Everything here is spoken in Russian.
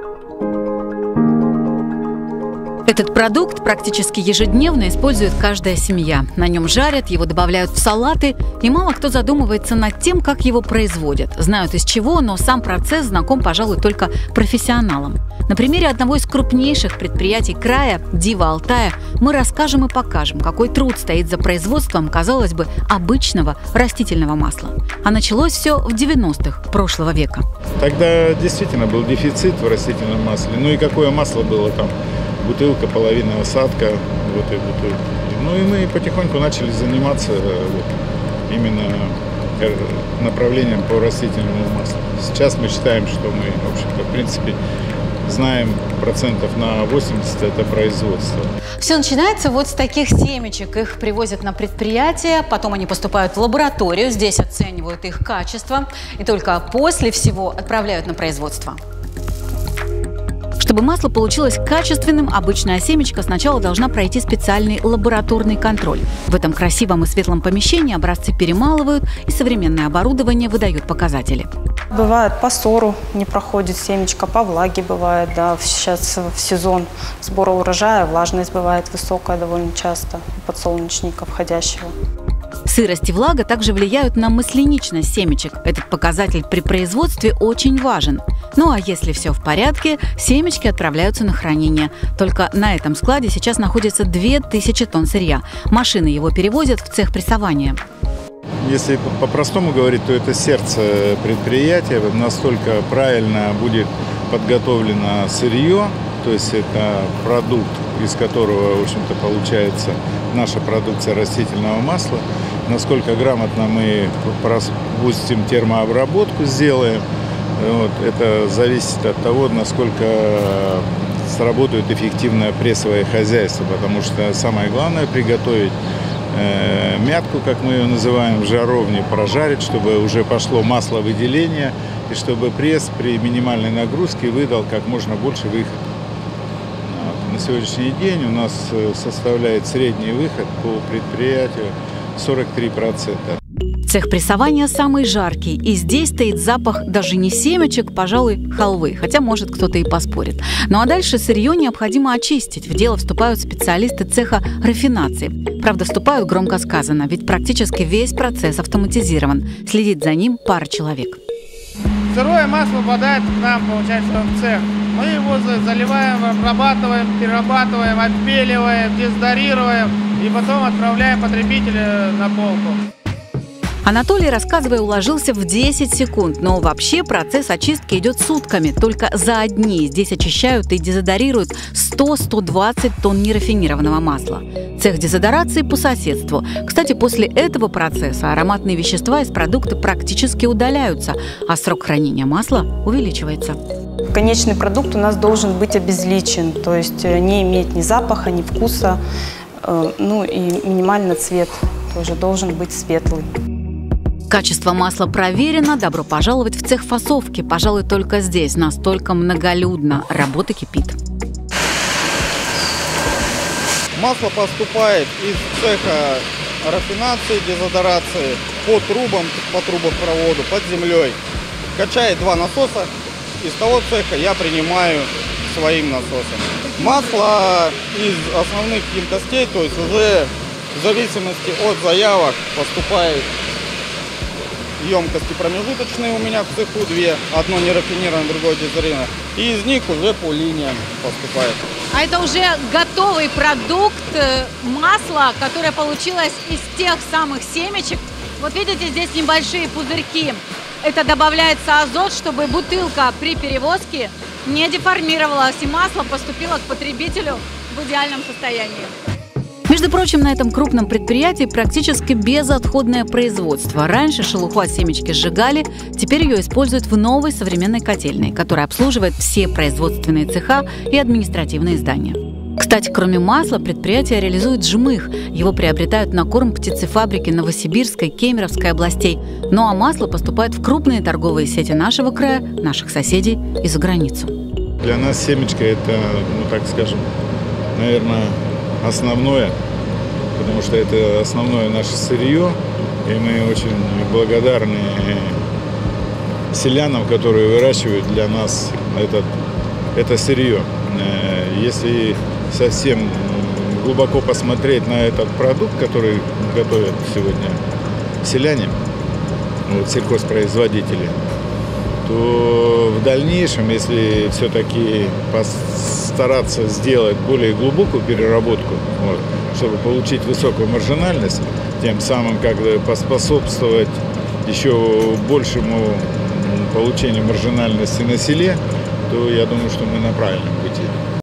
Этот продукт практически ежедневно использует каждая семья. На нем жарят, его добавляют в салаты, и мало кто задумывается над тем, как его производят. Знают из чего, но сам процесс знаком, пожалуй, только профессионалам. На примере одного из крупнейших предприятий края, Дива Алтая, мы расскажем и покажем, какой труд стоит за производством, казалось бы, обычного растительного масла. А началось все в 90-х прошлого века. Тогда действительно был дефицит в растительном масле. Ну и какое масло было там? Бутылка, половина осадка в этой бутылке. Ну и мы потихоньку начали заниматься именно направлением по растительному маслу. Сейчас мы считаем, что мы, в общем-то, в принципе, знаем процентов на 80 это производство. Все начинается вот с таких семечек. Их привозят на предприятие, потом они поступают в лабораторию, здесь оценивают их качество, и только после всего отправляют на производство. Чтобы масло получилось качественным, обычная семечка сначала должна пройти специальный лабораторный контроль. В этом красивом и светлом помещении образцы перемалывают, и современное оборудование выдает показатели. Бывает по сору не проходит семечко, по влаге бывает, да. Сейчас в сезон сбора урожая влажность бывает высокая довольно часто у подсолнечника входящего. Сырость и влага также влияют на масляничность семечек. Этот показатель при производстве очень важен. Ну а если все в порядке, семечки отправляются на хранение. Только на этом складе сейчас находится 2000 тонн сырья. Машины его перевозят в цех прессования. Если по-простому говорить, то это сердце предприятия. Настолько правильно будет подготовлено сырье, то есть это продукт, из которого, в общем-то, получается наша продукция растительного масла. Насколько грамотно мы пропустим термообработку, сделаем. Вот, это зависит от того, насколько сработает эффективное прессовое хозяйство, потому что самое главное приготовить мятку, как мы ее называем, в жаровне, прожарить, чтобы уже пошло масловыделение, и чтобы пресс при минимальной нагрузке выдал как можно больше выхода. На сегодняшний день у нас составляет средний выход по предприятию 43%. Цех прессования самый жаркий, и здесь стоит запах даже не семечек, пожалуй, халвы, хотя, может, кто-то и поспорит. Ну а дальше сырье необходимо очистить. В дело вступают специалисты цеха рафинации. Правда, вступают громко сказано, ведь практически весь процесс автоматизирован. Следит за ним пара человек. Сырое масло попадает к нам, получается, в цех. Мы его заливаем, обрабатываем, перерабатываем, отпиливаем, дезодорируем и потом отправляем потребителю на полку. Анатолий, рассказывая, уложился в 10 секунд, но вообще процесс очистки идет сутками. Только за дни здесь очищают и дезодорируют 100-120 тонн нерафинированного масла. Цех дезодорации по соседству. Кстати, после этого процесса ароматные вещества из продукта практически удаляются, а срок хранения масла увеличивается. Конечный продукт у нас должен быть обезличен, то есть не иметь ни запаха, ни вкуса, ну и минимально цвет тоже должен быть светлый. Качество масла проверено. Добро пожаловать в цех фасовки. Пожалуй, только здесь настолько многолюдно. Работа кипит. Масло поступает из цеха рафинации, дезодорации по трубам, по трубопроводу, под землей. Качает 2 насоса. Из того цеха я принимаю своим насосом. Масло из основных емкостей, то есть уже в зависимости от заявок поступает емкости промежуточные у меня в цеху 2. Одно нерафинированное, другое дезодорированное. И из них уже по линиям поступает. А это уже готовый продукт масла, которое получилось из тех самых семечек. Вот видите, здесь небольшие пузырьки. Это добавляется азот, чтобы бутылка при перевозке не деформировалась, и масло поступило к потребителю в идеальном состоянии. Между прочим, на этом крупном предприятии практически безотходное производство. Раньше шелуху от семечки сжигали, теперь ее используют в новой современной котельной, которая обслуживает все производственные цеха и административные здания. Кстати, кроме масла, предприятие реализует жмых. Его приобретают на корм птицефабрики Новосибирской, Кемеровской областей. Ну а масло поступает в крупные торговые сети нашего края, наших соседей и за границу. Для нас семечко – это, ну так скажем, наверное, основное, потому что это основное наше сырье, и мы очень благодарны селянам, которые выращивают для нас этот это сырье. Если совсем глубоко посмотреть на этот продукт, который готовят сегодня селяне, вот, сельхозпроизводители, то в дальнейшем, если все-таки постараться сделать более глубокую переработку, вот, чтобы получить высокую маржинальность, тем самым как бы поспособствовать еще большему получению маржинальности на селе, то я думаю, что мы на правильном пути.